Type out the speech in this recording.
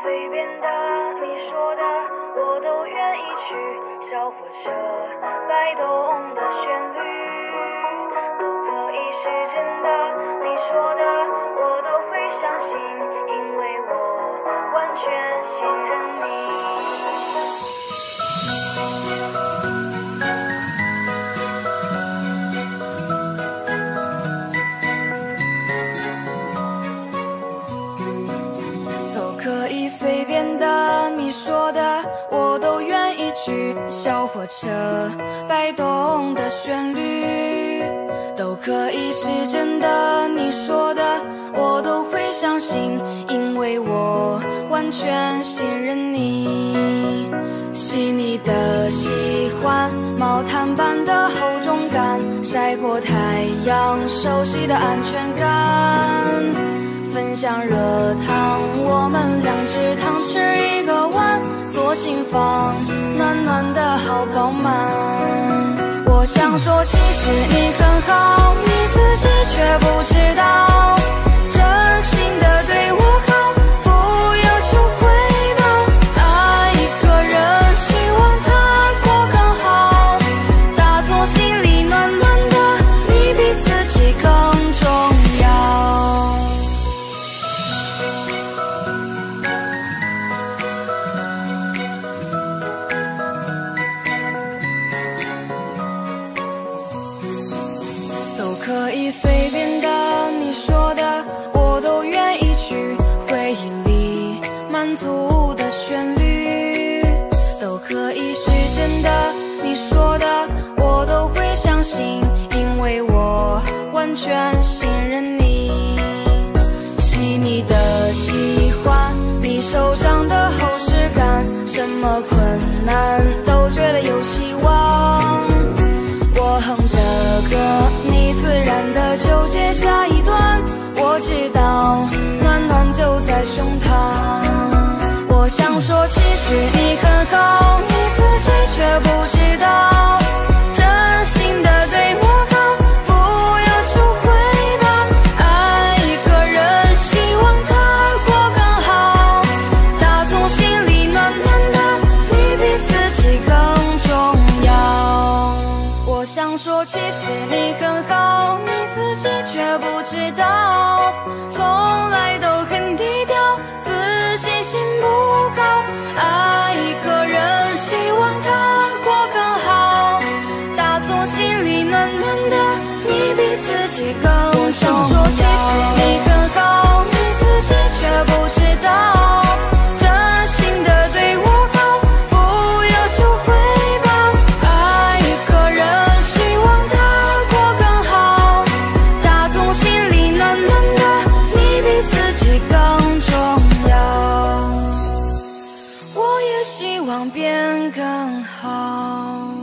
随便的，你说的我都愿意去。小火车摆动的旋律都可以是真的，你说的我都会相信，因为我完全信任你。可以随便的，你说的我都愿意去。小火车摆动的旋律都可以是真的，你说的我都会相信，因为我完全信任你。细腻的喜欢，毛毯般的厚重感，晒过太阳，熟悉的安全感。分享热汤，我们两只汤匙一个碗，左心房暖暖的好饱满。我想说其实你很好，你自己却不知道，真心的对我好，不要求回报。爱一个人，希望他过更好，打从心里暖暖的，你比自己更重要。可以随便的，你说的我都愿意去。回忆里满足的旋律都可以是真的，你说的我都会相信，因为我完全信任你。细腻的喜欢，你手掌的厚实感，什么困难都觉得有希望。我哼着歌，你自然的就接下一段，我知道暖暖就在胸膛。我想说其实你很好，你自己却不知道，真心的对我好，不要求回报。爱一个人，希望他过更好，打从心里暖暖的，你比自己更重要。我想说其实你很好，你自己却不知道，从来都很低调，自信心不高。爱一个人，希望他过更好，打从心里暖暖的，你比自己更重要。我想说其实你很好，你自己却不知道，真心的对我好，不要求回报。爱一个人，希望他过更好，打从心里暖暖的，你比自己更重要。我也希望变更好。